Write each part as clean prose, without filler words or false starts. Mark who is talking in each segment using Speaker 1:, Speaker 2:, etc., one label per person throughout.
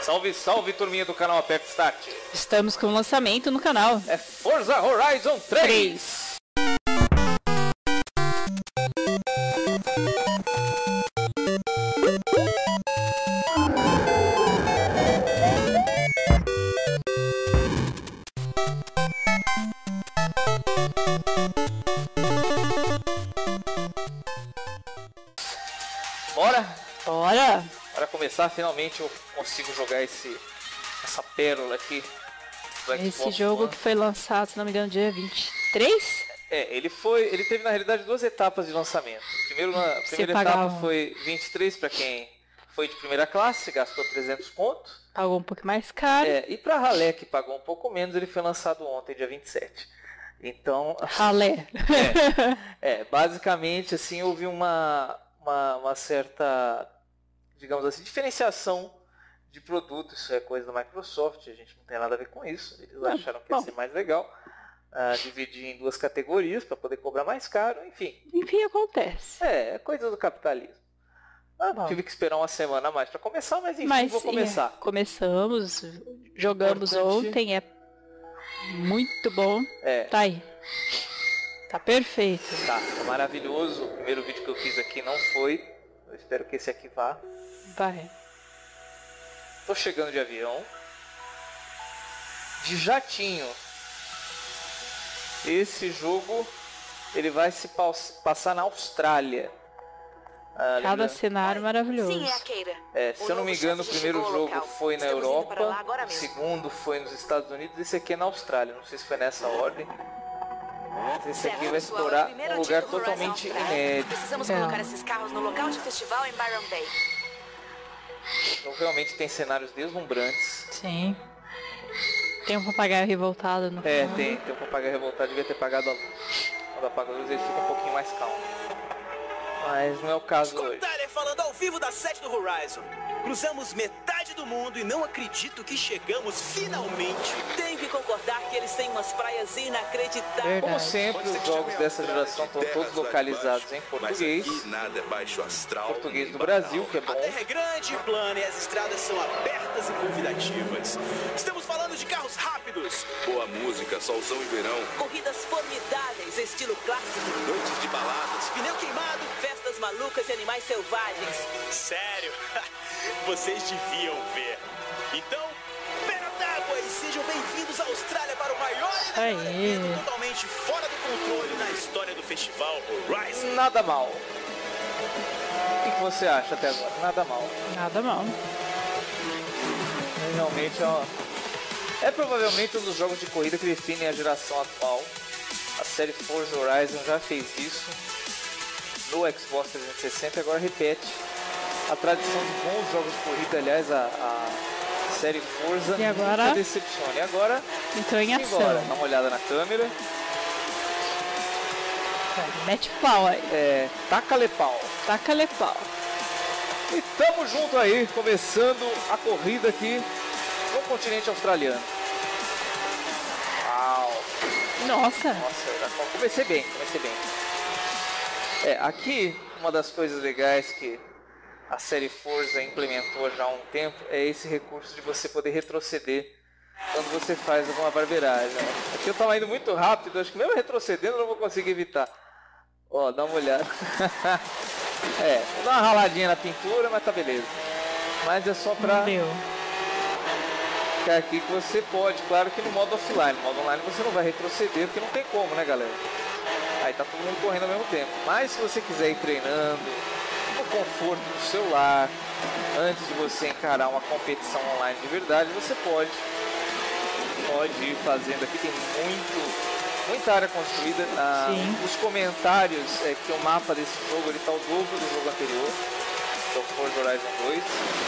Speaker 1: Salve, salve, turminha do canal Aperta Start.
Speaker 2: Estamos com o lançamento no canal.
Speaker 1: É Forza Horizon 3. Bora?
Speaker 2: Bora!
Speaker 1: Para começar, finalmente eu consigo jogar essa pérola aqui do Xbox
Speaker 2: Esse jogo
Speaker 1: One.
Speaker 2: que foi lançado, se não me engano, dia 23?
Speaker 1: Ele teve na realidade duas etapas de lançamento. A primeira etapa foi 23 para quem foi de primeira classe, gastou 300 pontos.
Speaker 2: Pagou um pouco mais caro.
Speaker 1: E para Ralé, que pagou um pouco menos, ele foi lançado ontem, dia 27. Então...
Speaker 2: Ralé.
Speaker 1: Basicamente, assim, houve uma certa, digamos assim, diferenciação de produto. Isso é coisa da Microsoft, a gente não tem nada a ver com isso. Eles acharam que ia ser mais legal dividir em duas categorias para poder cobrar mais caro, enfim.
Speaker 2: Enfim, acontece.
Speaker 1: É coisa do capitalismo. Tive que esperar uma semana a mais para começar, mas enfim, vou começar.
Speaker 2: Começamos, jogamos ontem, é muito bom. Tá aí. Tá perfeito.
Speaker 1: Tá maravilhoso. O primeiro vídeo que eu fiz aqui não foi. Eu espero que esse aqui vá.
Speaker 2: Vai.
Speaker 1: Tô chegando de avião. De jatinho. Esse jogo ele vai se passar na Austrália.
Speaker 2: Cada cenário maravilhoso.
Speaker 3: Sim, é a Keira.
Speaker 1: Se eu não me engano, o primeiro jogo foi na Europa, o segundo foi nos Estados Unidos, esse aqui é na Austrália. Não sei se foi nessa ordem. Esse aqui vai explorar um lugar totalmente inédito.
Speaker 3: Precisamos colocar esses carros no local de festival em Byron Bay.
Speaker 1: Então realmente tem cenários deslumbrantes.
Speaker 2: Sim. Tem um papagaio revoltado no fundo.
Speaker 1: Tem um papagaio revoltado, devia ter pagado a luz. Quando apaga a luz ele fica um pouquinho mais calmo. Mas não é o caso hoje.
Speaker 4: Tyler falando ao vivo da sede do Horizon. Cruzamos metade do mundo e não acredito que chegamos finalmente.
Speaker 5: Tenho que concordar que eles têm umas praias inacreditáveis.
Speaker 1: Como sempre, os jogos dessa geração estão todos localizados em português.
Speaker 4: Nada é baixo astral.
Speaker 1: Português do Brasil, que é bom.
Speaker 4: A terra é grande, plana e as estradas são abertas e convidativas. Estamos falando de carros rápidos.
Speaker 6: Boa música, solzão e verão.
Speaker 5: Corridas formidáveis, estilo clássico.
Speaker 4: Noites de baladas, pneu queimado.
Speaker 5: Festas malucas e animais selvagens.
Speaker 4: Sério? Vocês deviam ver. Então, pera d'água e sejam bem-vindos à Austrália para o maior evento totalmente fora do controle na história do festival Horizon.
Speaker 1: Nada mal. O que você acha até agora? Nada mal.
Speaker 2: Nada mal.
Speaker 1: Realmente é provavelmente um dos jogos de corrida que definem a geração atual. A série Forza Horizon já fez isso no Xbox 360 e agora repete a tradição de bons jogos de corrida. Aliás, a série Forza
Speaker 2: e agora
Speaker 1: nunca decepciona. E agora
Speaker 2: entrou em ação.
Speaker 1: Dá uma olhada na câmera.
Speaker 2: Mete pau aí.
Speaker 1: Taca-lhe pau.
Speaker 2: Taca-lhe pau.
Speaker 1: E tamo junto aí, começando a corrida aqui no continente australiano. Uau!
Speaker 2: Nossa,
Speaker 1: comecei bem. Aqui, uma das coisas legais que a série Forza implementou já há um tempo é esse recurso de você poder retroceder quando você faz alguma barbeiragem. Aqui eu tava indo muito rápido, acho que mesmo retrocedendo eu não vou conseguir evitar. Ó, dá uma olhada. Vou dar uma raladinha na pintura, mas tá beleza. Mas é só pra ficar aqui que você pode, claro que no modo offline. No modo online você não vai retroceder, porque não tem como, né, galera? Aí tá todo mundo correndo ao mesmo tempo. Mas se você quiser ir treinando no conforto do seu lar, antes de você encarar uma competição online de verdade, você pode ir fazendo aqui. Tem muita área construída. Os comentários que o mapa desse jogo ele tá o dobro do jogo anterior, que é o Forza Horizon 2.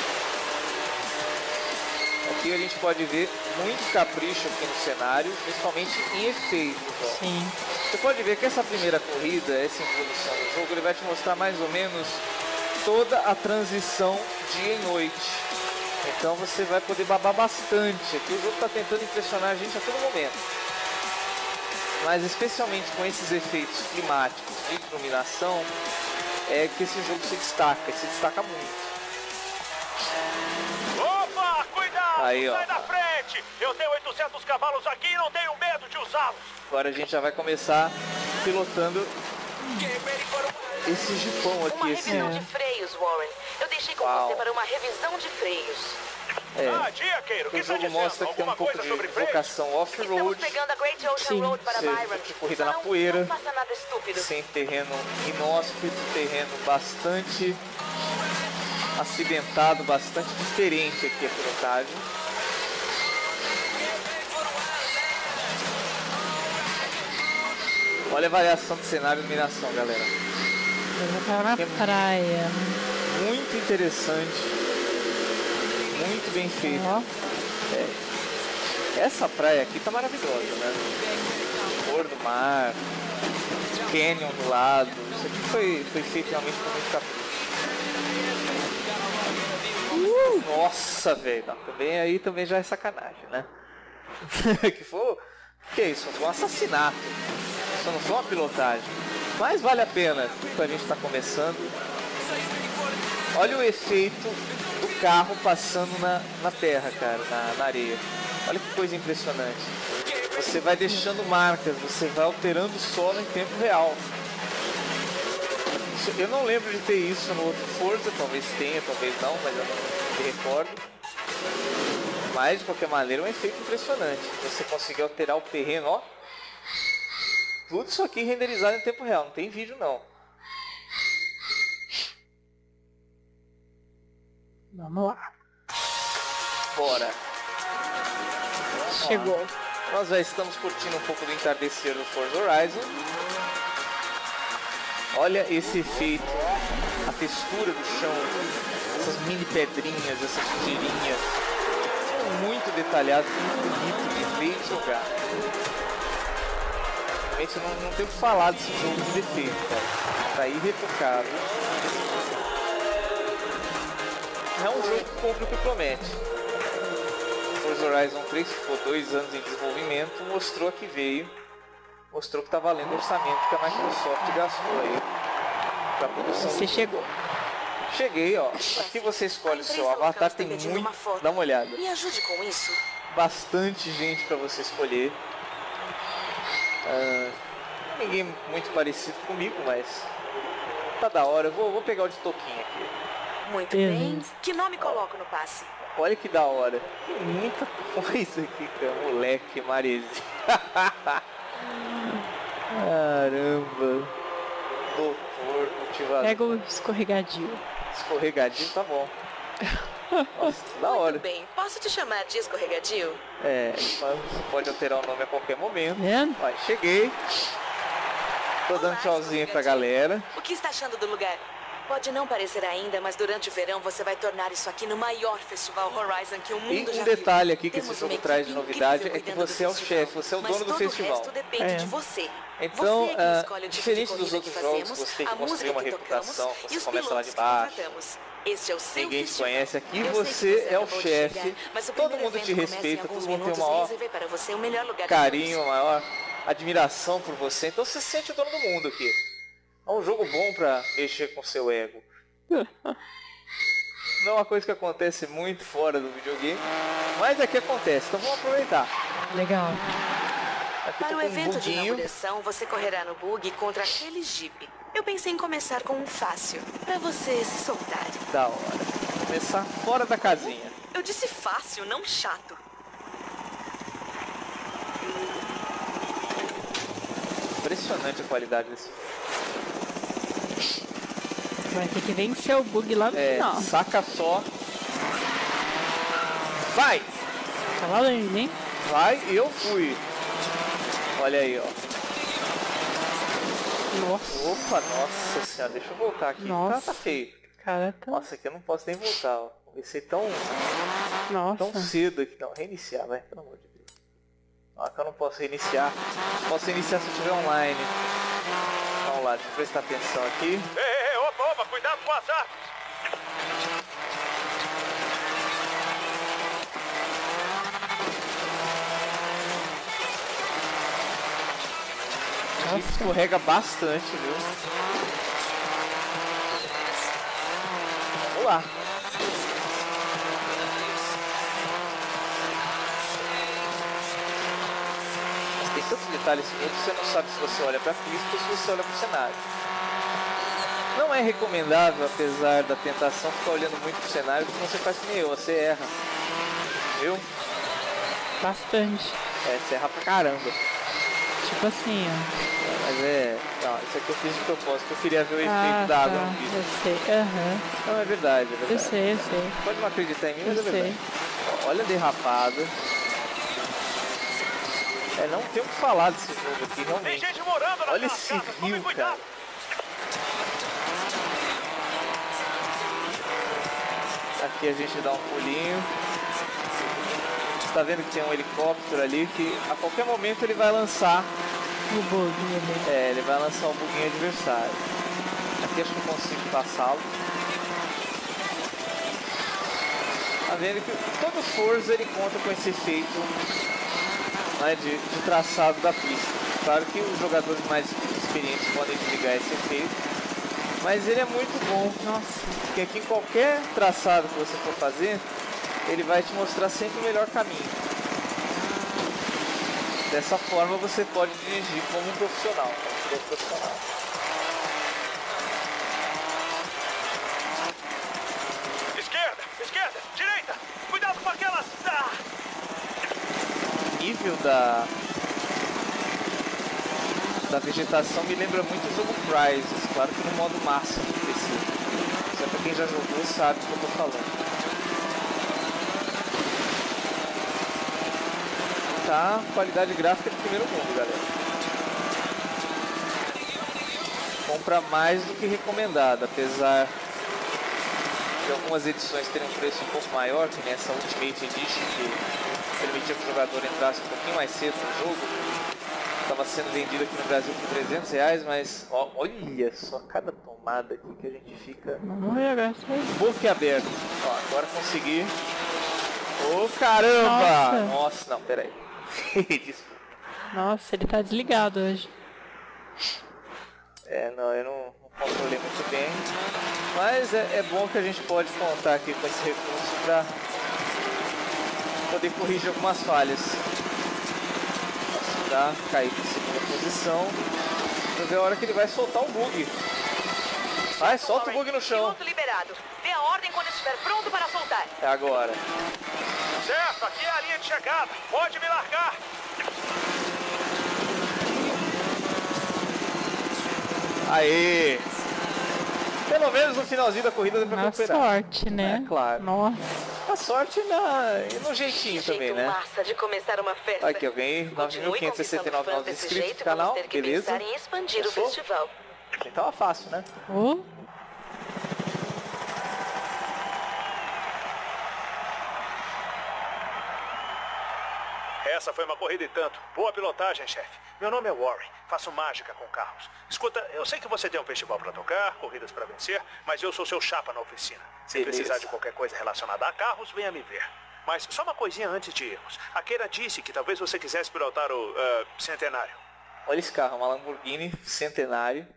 Speaker 1: Aqui a gente pode ver muito capricho aqui no cenário, principalmente em efeitos.
Speaker 2: Sim.
Speaker 1: Você pode ver que essa primeira corrida, essa introdução do jogo, ele vai te mostrar mais ou menos toda a transição dia e noite. Então você vai poder babar bastante. Aqui o jogo está tentando impressionar a gente a todo momento. Mas especialmente com esses efeitos climáticos de iluminação, é que esse jogo se destaca muito.
Speaker 4: Opa, cuidado!
Speaker 1: Aí, ó.
Speaker 7: Sai da frente! Eu tenho 800 cavalos aqui e não tenho medo de usá-los.
Speaker 1: Agora a gente já vai começar pilotando esse jipão aqui.
Speaker 3: Uma revisão de freios, Warren. Eu deixei com você para uma revisão de freios.
Speaker 7: Dia, Keiro,
Speaker 1: o jogo mostra que tem um pouco de vocação off-road.
Speaker 3: Estamos pegando a Great Ocean Road para Byron.
Speaker 1: Corrida na poeira,
Speaker 3: não faça nada estúpido.
Speaker 1: sem terreno inóspito, terreno bastante acidentado, bastante diferente aqui a pilotagem. Olha a variação de cenário e iluminação, galera.
Speaker 2: Na praia.
Speaker 1: Muito interessante. Muito bem feito. Essa praia aqui tá maravilhosa, né? Cor do mar, canyon do lado. Isso aqui foi feito realmente com muito capricho. Nossa, velho. Também já é sacanagem, né? Que é isso? Foi um assassinato. Isso não foi uma pilotagem. Mas vale a pena, porque a gente está começando. Olha o efeito do carro passando na terra, cara, na areia. Olha que coisa impressionante. Você vai deixando marcas, você vai alterando o solo em tempo real. Eu não lembro de ter isso no outro Forza, talvez tenha, talvez não, mas eu não me recordo. Mas, de qualquer maneira, é um efeito impressionante. Você conseguir alterar o terreno, ó. Tudo isso aqui renderizado em tempo real, não tem vídeo não.
Speaker 2: Vamos lá.
Speaker 1: Bora.
Speaker 2: Chegou.
Speaker 1: Nós já estamos curtindo um pouco do entardecer do Forza Horizon. Olha esse efeito, a textura do chão, essas mini pedrinhas, essas sujeirinhas. Muito detalhado, muito bonito de ver e jogar. Realmente eu não tenho o que falar desse jogo de defeito, cara. Tá irretocável. É um jogo que cumpre o que promete. Forza Horizon 3, que ficou 2 anos em desenvolvimento, mostrou que veio. Mostrou que tá valendo o orçamento que a Microsoft gastou aí pra produção.
Speaker 2: Você chegou.
Speaker 1: Cheguei, ó. Aqui você escolhe o seu avatar, tem muito. Dá uma olhada.
Speaker 3: Me ajude com isso.
Speaker 1: Bastante gente pra você escolher. Ninguém muito parecido comigo, mas tá da hora. Eu vou pegar o de Toquinho aqui.
Speaker 3: Muito bem. Que nome coloco no passe?
Speaker 1: Olha que da hora. Tem muita coisa aqui, cara. Moleque, maresia. Caramba. Doutor, cultivador.
Speaker 2: Pega o escorregadio.
Speaker 1: Escorregadio tá bom. Nossa, da hora.
Speaker 3: Muito bem. Posso te chamar de escorregadio?
Speaker 1: Você pode alterar o nome a qualquer momento.
Speaker 2: Vendo?
Speaker 1: Cheguei. Tô dando tchauzinho pra galera.
Speaker 3: O que está achando do lugar? Pode não parecer ainda, mas durante o verão você vai tornar isso aqui no maior festival Horizon que o mundo já viu.
Speaker 1: E um detalhe aqui que esse jogo traz de novidade é que você é o chefe, você é o dono do festival.
Speaker 3: Mas todo o resto depende de você.
Speaker 1: Então, diferente dos outros jogos, você tem que construir uma reputação, você começa lá de baixo.
Speaker 3: Este é o seu
Speaker 1: ninguém te conhece aqui, você é o chefe, todo mundo te respeita, todo mundo tem o maior carinho, a maior admiração por você, então você se sente o dono do mundo aqui. É um jogo bom pra mexer com o seu ego. Não é uma coisa que acontece muito fora do videogame, mas aqui acontece, então vamos aproveitar.
Speaker 2: Legal.
Speaker 1: Aqui
Speaker 3: para o evento de inauguração, você correrá no bug contra aquele Jeep. Eu pensei em começar com um fácil, pra você se soltar.
Speaker 1: Da hora. Começar fora da casinha.
Speaker 3: Eu disse fácil, não chato.
Speaker 1: Impressionante a qualidade desse.
Speaker 2: Vai ter que vencer o bug lá no final.
Speaker 1: Saca só. Vai!
Speaker 2: Tá valendo, hein?
Speaker 1: Vai e eu fui. Olha aí, ó.
Speaker 2: Nossa.
Speaker 1: Opa, nossa senhora. Deixa eu voltar aqui.
Speaker 2: Nossa.
Speaker 1: Tá feio.
Speaker 2: Cara, tá...
Speaker 1: Nossa, aqui eu não posso nem voltar, ó. Comecei tão cedo aqui. Não, reiniciar, vai. Pelo amor de Deus. Aqui eu não posso reiniciar. Posso reiniciar se eu estiver online. Vamos lá, deixa eu prestar atenção aqui.
Speaker 7: Opa, cuidado com as armas.
Speaker 1: Escorrega bastante, viu? Vamos lá. tantos detalhes minutos, você não sabe se você olha para a pista ou se você olha para o cenário. Não é recomendável, apesar da tentação, ficar olhando muito para o cenário, porque você faz que nem eu, você erra. Viu?
Speaker 2: Bastante.
Speaker 1: É, você erra pra caramba.
Speaker 2: Tipo assim, ó.
Speaker 1: Mas não, isso aqui eu fiz de propósito, eu queria ver o efeito da água no vídeo.
Speaker 2: Eu sei, aham.
Speaker 1: Não, é verdade, é verdade.
Speaker 2: Eu sei.
Speaker 1: Pode não acreditar em mim, mas
Speaker 2: Eu
Speaker 1: é verdade.
Speaker 2: sei.
Speaker 1: Olha a derrapada. Não tem o que falar desse jogo aqui, realmente.
Speaker 7: Tem gente morando
Speaker 1: Olha
Speaker 7: naquelas
Speaker 1: esse
Speaker 7: casas, tome
Speaker 1: rio,
Speaker 7: cuidado.
Speaker 1: cara. Aqui a gente dá um pulinho. Você tá vendo que tem um helicóptero ali que a qualquer momento ele vai lançar
Speaker 2: O bug ali.
Speaker 1: ele vai lançar um buguinho adversário. Aqui acho que eu consigo passá-lo. Tá vendo que todo Forza ele conta com esse efeito, né, de traçado da pista. Claro que os jogadores mais experientes podem desligar esse efeito, mas ele é muito bom.
Speaker 2: Nossa.
Speaker 1: Porque aqui em qualquer traçado que você for fazer, ele vai te mostrar sempre o melhor caminho. Dessa forma você pode dirigir como um profissional.
Speaker 7: Esquerda, direita, cuidado com aquelas...
Speaker 1: O nível da vegetação me lembra muito o jogo Crysis, claro que no modo máximo do PC. Só pra quem já jogou sabe o que eu tô falando. Tá, qualidade gráfica de primeiro mundo, galera. Compra mais do que recomendada, apesar de algumas edições terem um preço um pouco maior, que nessa Ultimate Edition, que permitia que o jogador entrasse um pouquinho mais cedo no jogo. Estava sendo vendido aqui no Brasil por R$300, mas ó, olha só cada tomada aqui que a gente fica boca aberto. Ó, agora consegui. Ô caramba! Nossa, não, peraí. Desculpa.
Speaker 2: Nossa, ele tá desligado hoje.
Speaker 1: Não, eu não controlei muito bem. Mas é bom que a gente pode contar aqui com esse recurso para poder corrigir algumas falhas. Posso dar, cair em segunda posição. Pra ver a hora que ele vai soltar um bug. Vai, solta o bug no chão.
Speaker 3: Piloto liberado. Dê a ordem quando estiver pronto para soltar.
Speaker 1: É agora.
Speaker 7: Certo, aqui é a linha de chegada. Pode me largar.
Speaker 1: Aê! Pelo menos no finalzinho da corrida deu pra recuperar.
Speaker 2: sorte, né?
Speaker 1: É, claro.
Speaker 2: Nossa.
Speaker 1: A sorte e no jeitinho também, né?
Speaker 3: Massa de começar uma festa.
Speaker 1: Aqui eu ganhei 9.569 novos inscritos no canal, beleza?
Speaker 3: Em expandir o festival.
Speaker 1: Então é fácil, né?
Speaker 7: Essa foi uma corrida e tanto. Boa pilotagem, chefe. Meu nome é Warren. Faço mágica com carros. Escuta, eu sei que você tem um festival para tocar, corridas para vencer, mas eu sou seu chapa na oficina. Se precisar de qualquer coisa relacionada a carros, venha me ver. Mas só uma coisinha antes de irmos. A Keira disse que talvez você quisesse pilotar o Centenário.
Speaker 1: Olha esse carro, uma Lamborghini Centenário.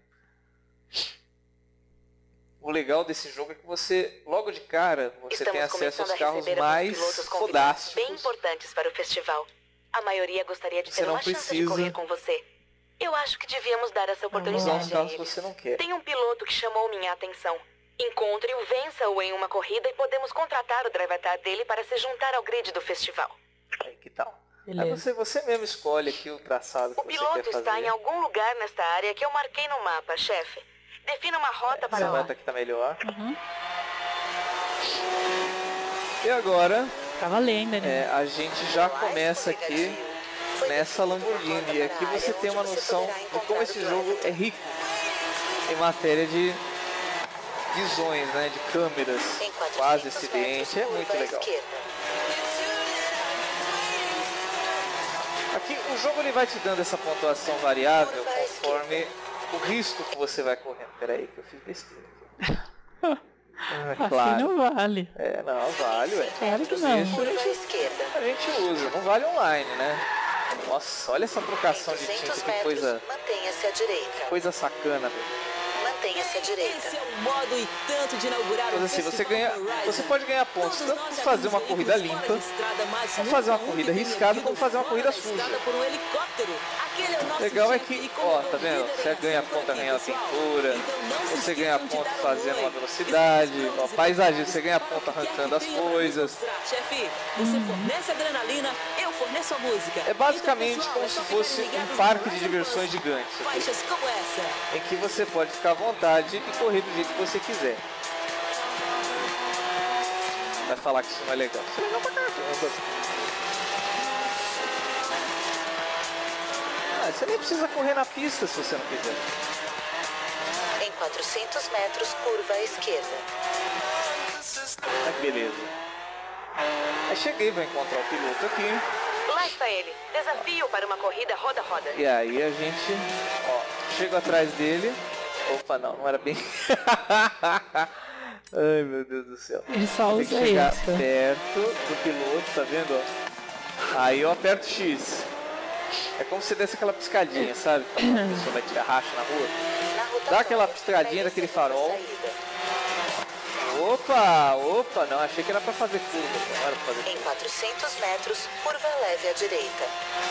Speaker 1: O legal desse jogo é que você, logo de cara, você tem acesso aos carros mais fodásticos.
Speaker 3: Bem importantes para o festival. A maioria gostaria de ter uma chance de correr com você. Eu acho que devíamos dar essa oportunidade a eles.
Speaker 1: Você não quer.
Speaker 3: Tem um piloto que chamou minha atenção. Encontre-o, vença-o em uma corrida e podemos contratar o driver dele para se juntar ao grid do festival.
Speaker 1: Aí, que tal? Aí você mesmo escolhe aqui o traçado que você quer fazer.
Speaker 3: O piloto está em algum lugar nesta área que eu marquei no mapa, chefe. Defina uma rota para lá.
Speaker 1: Essa rota aqui tá melhor. E agora...
Speaker 2: Tá valendo, né?
Speaker 1: A gente já começa aqui nessa Lamborghini. E aqui você tem uma noção de como esse jogo é rico em matéria de visões, né? De câmeras, quase acidente. É muito legal. Aqui o jogo ele vai te dando essa pontuação variável conforme o risco que você vai correndo. Peraí que eu fiz besteira aqui. Claro.
Speaker 2: Assim não vale.
Speaker 1: Não, vale, ué.
Speaker 2: Claro que não.
Speaker 1: A gente usa, não vale online, né? Nossa, olha essa trocação de tinta, que coisa...
Speaker 3: Mantenha-se à direita.
Speaker 1: Coisa sacana, velho.
Speaker 3: mantenha-se à direita.
Speaker 5: Esse é o modo e tanto de inaugurar
Speaker 1: Mas assim, você pode ganhar pontos tanto por fazer uma corrida limpa, como fazer uma corrida arriscada, como fazer uma corrida suja. Legal é que, ó, tá vendo? Você ganha ponto arranhando a pintura, você ganha ponto fazendo uma velocidade, ó, paisagem, você ganha ponto arrancando as coisas.
Speaker 5: Chefe, você fornece adrenalina, eu forneço a música.
Speaker 1: É basicamente como se fosse um parque de diversões gigante,
Speaker 5: faixas como essa,
Speaker 1: em que você pode ficar à vontade e correr do jeito que você quiser. Vai falar que isso não é legal. Isso é legal pra caramba. Você nem precisa correr na pista se você não quiser.
Speaker 3: Em 400 metros, curva à esquerda.
Speaker 1: Ah, beleza. Aí cheguei, vou encontrar o piloto aqui.
Speaker 3: Lá está ele. Desafio para uma corrida roda-roda.
Speaker 1: E aí a gente, ó, chego atrás dele. Opa, não era bem... Ai, meu Deus do céu.
Speaker 2: Ele só
Speaker 1: tem que
Speaker 2: usa
Speaker 1: chegar
Speaker 2: isso.
Speaker 1: perto do piloto, tá vendo? Ó? Aí eu aperto X. É como se desse aquela piscadinha, sabe? Quando a pessoa vai tirar racha na rua. Dá aquela piscadinha daquele farol. Opa, não, achei que era pra fazer curva, não era pra fazer curva.
Speaker 3: Em 400 metros, curva leve à direita.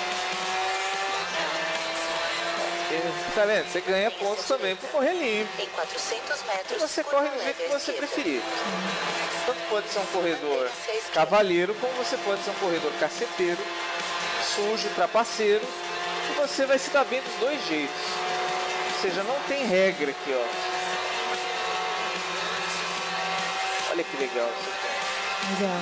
Speaker 1: Tá vendo? Você ganha pontos também por correr limpo.
Speaker 3: Em 400 metros,
Speaker 1: E você corre do jeito que você preferir. Tanto pode ser um corredor
Speaker 3: Mantenha-se à esquerda.
Speaker 1: cavaleiro, como você pode ser um corredor caceteiro, sujo, trapaceiro. E você vai se dar bem dos dois jeitos. Ou seja, não tem regra aqui, ó. Olha que legal isso aqui.
Speaker 2: Legal.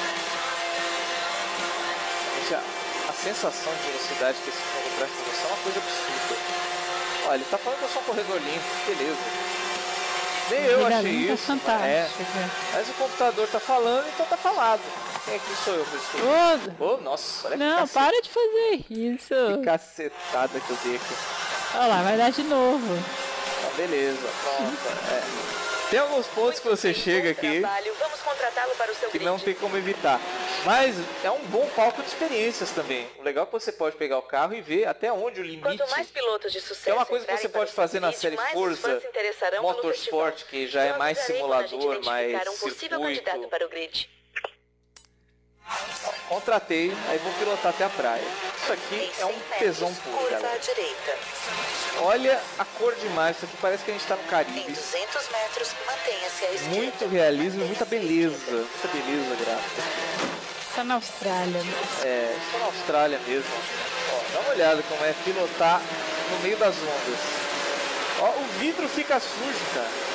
Speaker 1: Gente, a sensação de velocidade que esse jogo traz pra você é uma coisa absurda. Olha, ele tá falando que eu sou um corredor limpo, beleza. Nem eu
Speaker 2: Vida
Speaker 1: achei
Speaker 2: limpa,
Speaker 1: isso.
Speaker 2: fantástica.
Speaker 1: Mas o computador tá falando, então tá falado. Quem aqui sou eu, professor?
Speaker 2: Ô,
Speaker 1: Oh, nossa, olha
Speaker 2: não,
Speaker 1: que
Speaker 2: para de fazer isso.
Speaker 1: cacetada que eu dei aqui.
Speaker 2: Olha lá, vai dar de novo.
Speaker 1: Então, beleza, pronto. Tem alguns pontos que você chega aqui
Speaker 3: Vamos contratá-lo para o seu
Speaker 1: que
Speaker 3: grid.
Speaker 1: não tem como evitar. Mas é um bom palco de experiências também. O legal é que você pode pegar o carro e ver até onde o limite.
Speaker 3: Quanto mais pilotos de sucesso
Speaker 1: É uma coisa que
Speaker 3: entrarem
Speaker 1: você
Speaker 3: para
Speaker 1: pode
Speaker 3: o
Speaker 1: fazer na
Speaker 3: grid,
Speaker 1: série
Speaker 3: mais os
Speaker 1: Forza
Speaker 3: fãs se interessarão pelo
Speaker 1: Motorsport,
Speaker 3: festival.
Speaker 1: que já é
Speaker 3: Eu
Speaker 1: mais
Speaker 3: avisarei quando a gente
Speaker 1: simulador, mais
Speaker 3: identificar um possível candidato
Speaker 1: circuito.
Speaker 3: para o grid.
Speaker 1: Contratei, aí vou pilotar até a praia. Isso aqui
Speaker 3: Em
Speaker 1: é um
Speaker 3: 100 metros,
Speaker 1: tesão puro,
Speaker 3: curva à
Speaker 1: galera.
Speaker 3: direita.
Speaker 1: Olha a cor demais, isso aqui parece que a gente tá no
Speaker 3: Em
Speaker 1: Caribe.
Speaker 3: 200 metros, mantenha-se à esquerda.
Speaker 1: Muito realismo e muita beleza. Muita beleza gráfica.
Speaker 2: Só na Austrália.
Speaker 1: É, só na Austrália mesmo. Ó, dá uma olhada como é pilotar no meio das ondas. Ó, o vidro fica sujo, cara.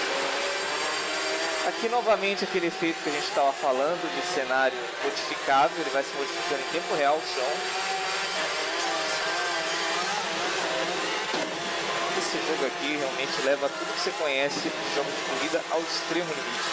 Speaker 1: Aqui novamente aquele efeito que a gente estava falando de cenário modificável, ele vai se modificando em tempo real o chão. Esse jogo aqui realmente leva tudo que você conhece de jogo de corrida ao extremo limite.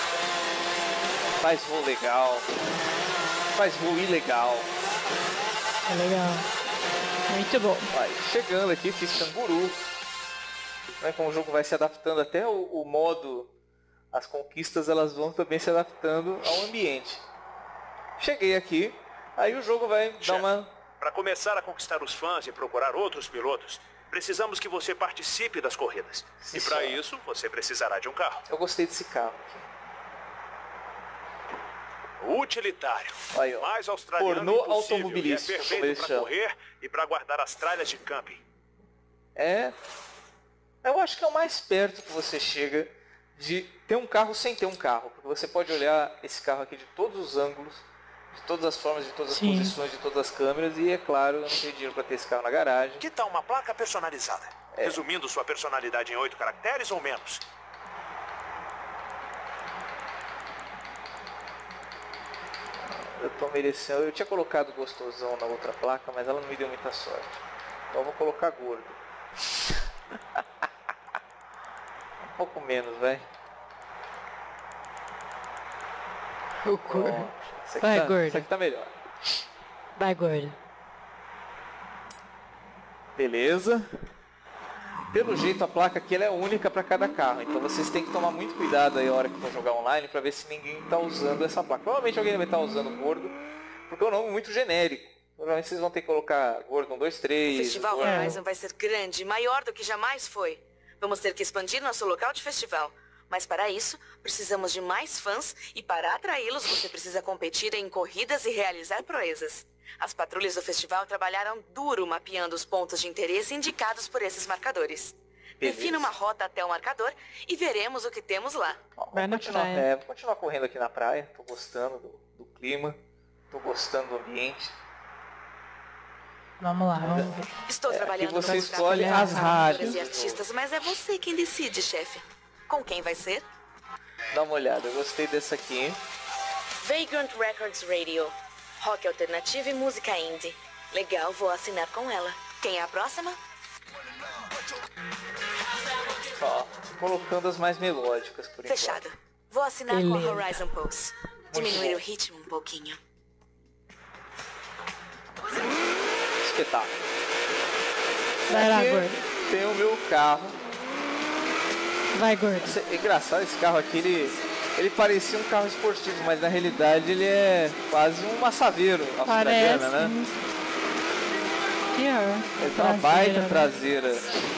Speaker 1: Faz voo legal, faz voo ilegal.
Speaker 2: É legal. Muito bom.
Speaker 1: Vai chegando aqui, fiz canguru. Né, como o jogo vai se adaptando até o modo, as conquistas elas vão também se adaptando ao ambiente. Cheguei aqui, aí o jogo vai dar uma...
Speaker 7: Para começar a conquistar os fãs e procurar outros pilotos, precisamos que você participe das corridas.
Speaker 1: Sim,
Speaker 7: e para
Speaker 1: senhor.
Speaker 7: isso, você precisará de um carro.
Speaker 1: Eu gostei desse carro aqui.
Speaker 7: Utilitário.
Speaker 1: Aí, ó.
Speaker 7: Mais australiano
Speaker 1: Pornô
Speaker 7: impossível.
Speaker 1: automobilístico,
Speaker 7: E é
Speaker 1: como
Speaker 7: perfeito
Speaker 1: eles
Speaker 7: para
Speaker 1: chamam.
Speaker 7: correr e para guardar as tralhas de camping.
Speaker 1: É... Eu acho que é o mais perto que você chega de ter um carro sem ter um carro. Porque você pode olhar esse carro aqui de todos os ângulos, de todas as formas, de todas as
Speaker 2: Sim.
Speaker 1: posições, de todas as câmeras. E é claro, eu não tenho dinheiro para ter esse carro na garagem.
Speaker 7: Que tal uma placa personalizada?
Speaker 1: É.
Speaker 7: Resumindo sua personalidade em 8 caracteres ou menos?
Speaker 1: Eu tô merecendo. Eu tinha colocado gostosão na outra placa, mas ela não me deu muita sorte. Então eu vou colocar gordo. Um pouco menos, vai.
Speaker 2: O gordo.
Speaker 1: Isso aqui
Speaker 2: Vai,
Speaker 1: tá,
Speaker 2: gordo.
Speaker 1: Isso aqui tá melhor.
Speaker 2: Vai, gordo.
Speaker 1: Beleza. Pelo jeito a placa aqui ela é única para cada carro. Então vocês têm que tomar muito cuidado aí a hora que for jogar online para ver se ninguém está usando essa placa. Provavelmente alguém vai estar usando gordo, porque é um nome muito genérico. Provavelmente vocês vão ter que colocar gordo 1, 2, 3.
Speaker 3: O Festival
Speaker 1: gordo.
Speaker 3: Horizon vai ser grande, maior do que jamais foi. Vamos ter que expandir nosso local de festival. Mas para isso, precisamos de mais fãs e para atraí-los você precisa competir em corridas e realizar proezas. As patrulhas do festival trabalharam duro mapeando os pontos de interesse indicados por esses marcadores. Defina uma rota até o marcador e veremos o que temos lá.
Speaker 1: Vou continuar correndo aqui na praia. Tô gostando do clima. Tô gostando do ambiente.
Speaker 2: Vamos lá, vamos ver.
Speaker 3: Estou trabalhando
Speaker 1: aqui você
Speaker 3: para
Speaker 1: escolhe as rádios
Speaker 3: e artistas, mas é você quem decide, chefe. Com quem vai ser?
Speaker 1: Dá uma olhada, eu gostei dessa aqui, hein?
Speaker 3: Vagrant Records Radio. Rock alternativo e música indie. Legal, vou assinar com ela. Quem é a próxima?
Speaker 1: Ó, colocando as mais melódicas por enquanto.
Speaker 3: Fechado. Vou assinar
Speaker 2: Beleza.
Speaker 3: com Horizon Pulse. Diminuir o ritmo um pouquinho.
Speaker 1: Espetáculo.
Speaker 2: Vai lá,
Speaker 1: Aqui
Speaker 2: gordo.
Speaker 1: tem o meu carro.
Speaker 2: Vai, gordo.
Speaker 1: É engraçado, esse carro aqui, ele parecia um carro esportivo, mas na realidade ele é quase um massaveiro
Speaker 2: Parece.
Speaker 1: australiana, né?
Speaker 2: Aqui, ó.
Speaker 1: Ele tem uma baita traseira.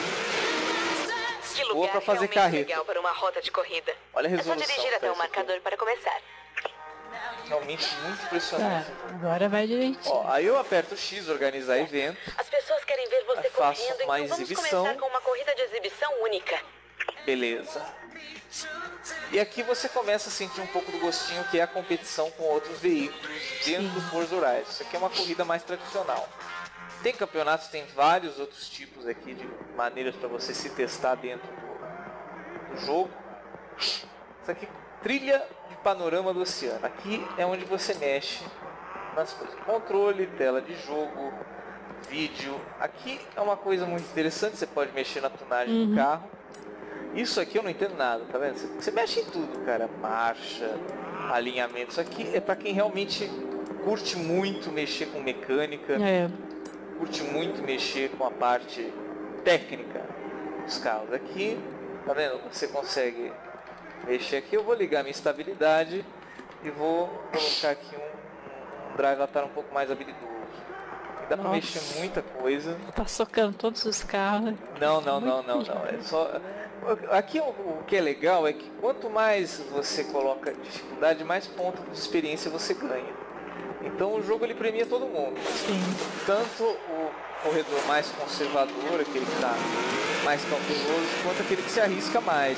Speaker 3: Que
Speaker 1: Boa
Speaker 3: lugar
Speaker 1: pra fazer
Speaker 3: realmente
Speaker 1: carreta.
Speaker 3: legal para uma rota de corrida.
Speaker 1: Olha a
Speaker 3: É só
Speaker 1: resolução.
Speaker 3: dirigir até o
Speaker 1: dessa
Speaker 3: marcador
Speaker 1: aqui.
Speaker 3: para começar.
Speaker 1: Realmente muito
Speaker 2: Tá,
Speaker 1: impressionante.
Speaker 2: agora vai direitinho.
Speaker 1: Ó, aí eu aperto o X, organizar evento.
Speaker 3: As pessoas querem ver você
Speaker 1: Eu faço
Speaker 3: correndo,
Speaker 1: uma
Speaker 3: então vamos
Speaker 1: exibição.
Speaker 3: começar com uma corrida de exibição única.
Speaker 1: Beleza. E aqui você começa a sentir um pouco do gostinho que é a competição com outros veículos dentro do Forza Horizon. Isso aqui é uma corrida mais tradicional. Tem campeonatos, tem vários outros tipos aqui de maneiras para você se testar dentro do jogo. Isso aqui, trilha de panorama do oceano. Aqui é onde você mexe nas coisas. Controle, tela de jogo, vídeo. Aqui é uma coisa muito interessante, você pode mexer na tunagem do carro. Isso aqui eu não entendo nada, tá vendo? Você mexe em tudo, cara. Marcha, alinhamento. Isso aqui é pra quem realmente curte muito mexer com mecânica. Curte muito mexer com a parte técnica dos carros. Aqui, tá vendo? Você consegue mexer aqui. Eu vou ligar minha estabilidade e vou colocar aqui um drive latar um pouco mais habilidoso. Dá pra mexer muita coisa.
Speaker 2: Tá socando todos os carros.
Speaker 1: Não. É só... Aqui o que é legal é que quanto mais você coloca dificuldade, mais pontos de experiência você ganha. Então o jogo ele premia todo mundo.
Speaker 2: Sim.
Speaker 1: Tanto o corredor mais conservador, aquele que está mais cauteloso, quanto aquele que se arrisca mais.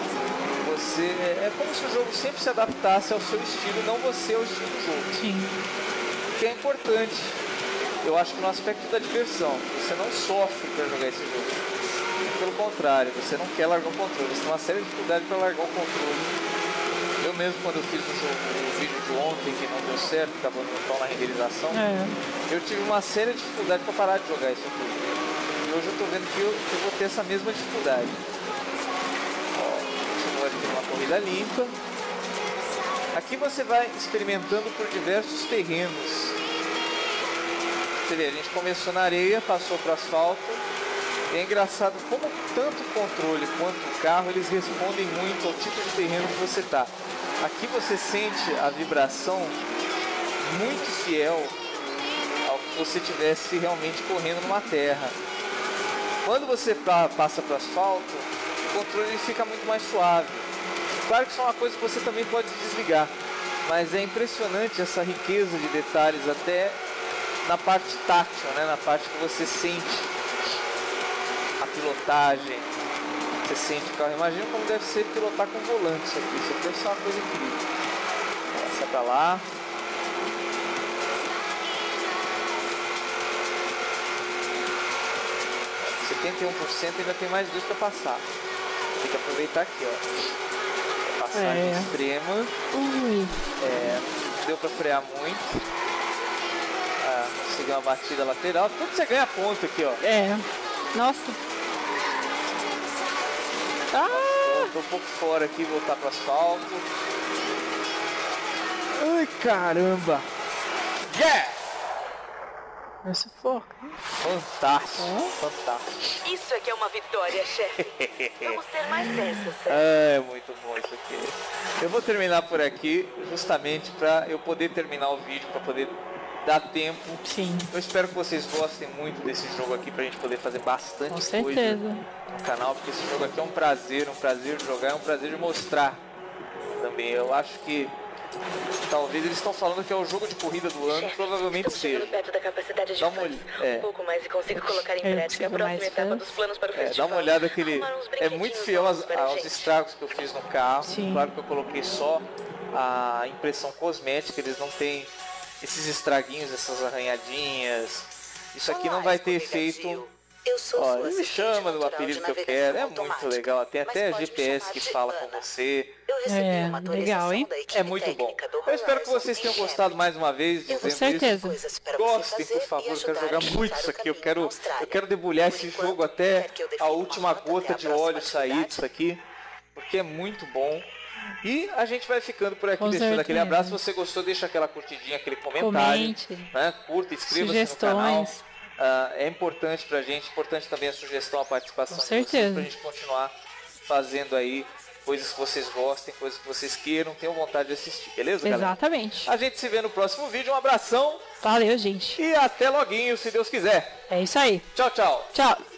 Speaker 1: É como se o jogo sempre se adaptasse ao seu estilo, não você ao estilo do jogo.
Speaker 2: Sim.
Speaker 1: O que é importante, eu acho que no aspecto da diversão, você não sofre para jogar esse jogo. Pelo contrário, você não quer largar o controle, você tem uma séria dificuldade para largar o controle. Eu mesmo, quando eu fiz o vídeo de ontem, que não deu certo, acabou no pau na renderização, eu tive uma séria dificuldade para parar de jogar isso aqui. E hoje eu estou vendo que eu vou ter essa mesma dificuldade. Ó, continua aqui uma corrida limpa. Aqui você vai experimentando por diversos terrenos. Você vê, a gente começou na areia, passou para o asfalto. E é engraçado como tanto o controle quanto o carro, eles respondem muito ao tipo de terreno que você está. Aqui você sente a vibração muito fiel ao que você estivesse realmente correndo numa terra. Quando você passa para o asfalto, o controle ele fica muito mais suave. Claro que isso é uma coisa que você também pode desligar, mas é impressionante essa riqueza de detalhes até na parte tátil, né? Na parte que você sente pilotagem, você sente o carro. Imagina como deve ser pilotar com volante isso aqui. Isso aqui deve ser uma coisa incrível. Passa pra lá. (71%) ainda tem mais 2 para passar. Tem que aproveitar aqui, ó. Passagem extrema. Deu para frear muito. Conseguiu uma batida lateral. Tudo você ganha ponto aqui, ó.
Speaker 2: Nossa.
Speaker 1: Tô um pouco fora aqui, voltar pro asfalto. Ai, caramba! Yeah!
Speaker 2: Esse foco.
Speaker 1: Fantástico, fantástico.
Speaker 3: Isso aqui é uma vitória, chefe. Vamos ter mais dessas, certo?
Speaker 1: É muito bom isso aqui. Eu vou terminar por aqui, justamente para eu poder terminar o vídeo, para poder dá tempo.
Speaker 2: Sim.
Speaker 1: Eu espero que vocês gostem muito desse jogo aqui pra gente poder fazer bastante coisa no canal, porque esse jogo aqui é um prazer de jogar, é um prazer de mostrar também. Eu acho que talvez eles estão falando que é o jogo de corrida do ano, provavelmente seja.
Speaker 3: Perto da capacidade de
Speaker 1: Dá
Speaker 3: um pouco mais e consigo colocar em prática a próxima etapa dos planos para o festival.
Speaker 1: Dá uma olhada que ele é muito fiel aos estragos que eu fiz no carro.
Speaker 2: Sim.
Speaker 1: Claro que eu coloquei só a impressão cosmética, eles não têm esses estraguinhos, essas arranhadinhas. Isso aqui não vai ter efeito. Ó, ele me chama do apelido que eu quero, é muito legal. Tem até GPS que fala com você.
Speaker 2: Legal, hein?
Speaker 1: É muito bom. Eu espero que vocês tenham gostado mais uma vez.
Speaker 2: Com certeza.
Speaker 1: Gostem, por favor, eu quero jogar muito isso aqui. Eu quero debulhar esse jogo até a última gota de óleo sair disso aqui, porque é muito bom. E a gente vai ficando por aqui, deixando aquele abraço. Se você gostou, deixa aquela curtidinha, aquele comentário. Né? Curta, inscreva-se no canal. É importante pra gente, importante também a sugestão, a participação de vocês, pra gente continuar fazendo aí coisas que vocês gostem, coisas que vocês queiram, tenham vontade de assistir, beleza, galera?
Speaker 2: Exatamente.
Speaker 1: A gente se vê no próximo vídeo, um abração.
Speaker 2: Valeu, gente.
Speaker 1: E até loguinho, se Deus quiser.
Speaker 2: É isso aí.
Speaker 1: Tchau, tchau.
Speaker 2: Tchau.